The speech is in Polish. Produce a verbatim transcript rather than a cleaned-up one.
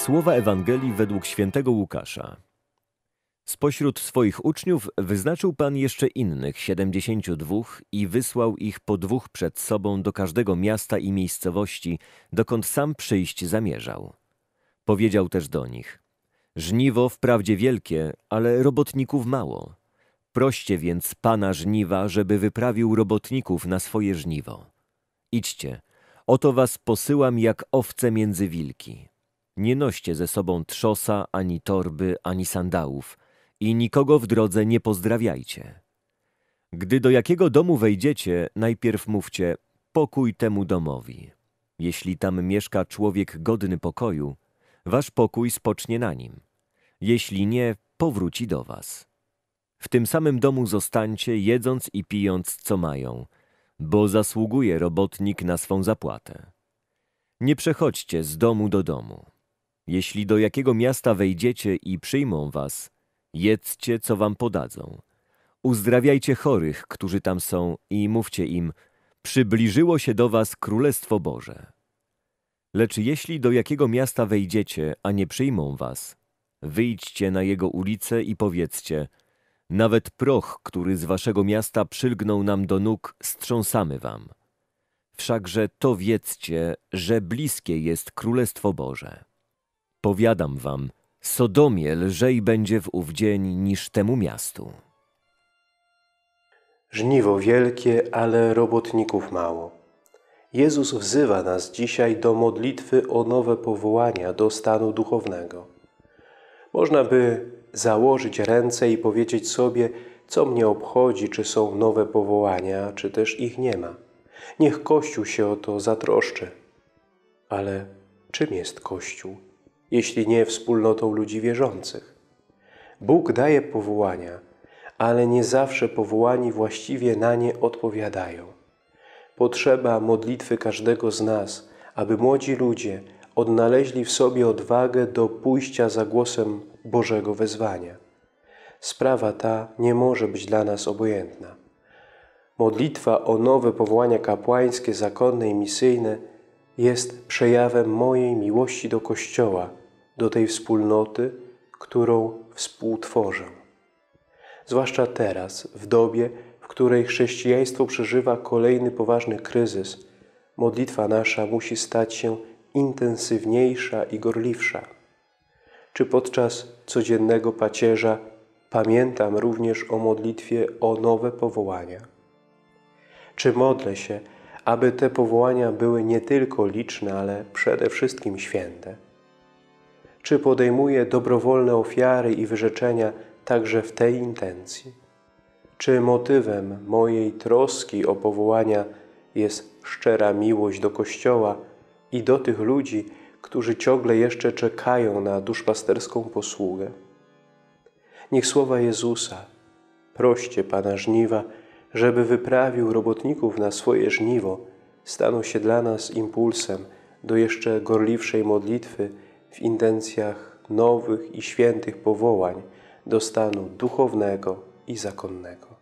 Słowa Ewangelii według świętego Łukasza. Spośród swoich uczniów wyznaczył Pan jeszcze innych siedemdziesięciu dwóch i wysłał ich po dwóch przed sobą do każdego miasta i miejscowości, dokąd sam przyjść zamierzał. Powiedział też do nich: żniwo wprawdzie wielkie, ale robotników mało. Proście więc Pana żniwa, żeby wyprawił robotników na swoje żniwo. Idźcie, oto was posyłam jak owce między wilki. Nie noście ze sobą trzosa, ani torby, ani sandałów i nikogo w drodze nie pozdrawiajcie. Gdy do jakiego domu wejdziecie, najpierw mówcie: pokój temu domowi. Jeśli tam mieszka człowiek godny pokoju, wasz pokój spocznie na nim. Jeśli nie, powróci do was. W tym samym domu zostańcie, jedząc i pijąc, co mają, bo zasługuje robotnik na swą zapłatę. Nie przechodźcie z domu do domu. Jeśli do jakiego miasta wejdziecie i przyjmą was, jedzcie, co wam podadzą. Uzdrawiajcie chorych, którzy tam są, i mówcie im: przybliżyło się do was Królestwo Boże. Lecz jeśli do jakiego miasta wejdziecie, a nie przyjmą was, wyjdźcie na jego ulicę i powiedzcie: nawet proch, który z waszego miasta przylgnął nam do nóg, strząsamy wam. Wszakże to wiedzcie, że bliskie jest Królestwo Boże. Powiadam wam, Sodomie lżej będzie w ów dzień niż temu miastu. Żniwo wielkie, ale robotników mało. Jezus wzywa nas dzisiaj do modlitwy o nowe powołania do stanu duchownego. Można by założyć ręce i powiedzieć sobie: co mnie obchodzi, czy są nowe powołania, czy też ich nie ma. Niech Kościół się o to zatroszczy. Ale czym jest Kościół, jeśli nie wspólnotą ludzi wierzących? Bóg daje powołania, ale nie zawsze powołani właściwie na nie odpowiadają. Potrzeba modlitwy każdego z nas, aby młodzi ludzie odnaleźli w sobie odwagę do pójścia za głosem Bożego wezwania. Sprawa ta nie może być dla nas obojętna. Modlitwa o nowe powołania kapłańskie, zakonne i misyjne jest przejawem mojej miłości do Kościoła, do tej wspólnoty, którą współtworzę. Zwłaszcza teraz, w dobie, w której chrześcijaństwo przeżywa kolejny poważny kryzys, modlitwa nasza musi stać się intensywniejsza i gorliwsza. Czy podczas codziennego pacierza pamiętam również o modlitwie o nowe powołania? Czy modlę się, aby te powołania były nie tylko liczne, ale przede wszystkim święte? Czy podejmuję dobrowolne ofiary i wyrzeczenia także w tej intencji? Czy motywem mojej troski o powołania jest szczera miłość do Kościoła i do tych ludzi, którzy ciągle jeszcze czekają na duszpasterską posługę? Niech słowa Jezusa: proście Pana żniwa, żeby wyprawił robotników na swoje żniwo, staną się dla nas impulsem do jeszcze gorliwszej modlitwy w intencjach nowych i świętych powołań do stanu duchownego i zakonnego.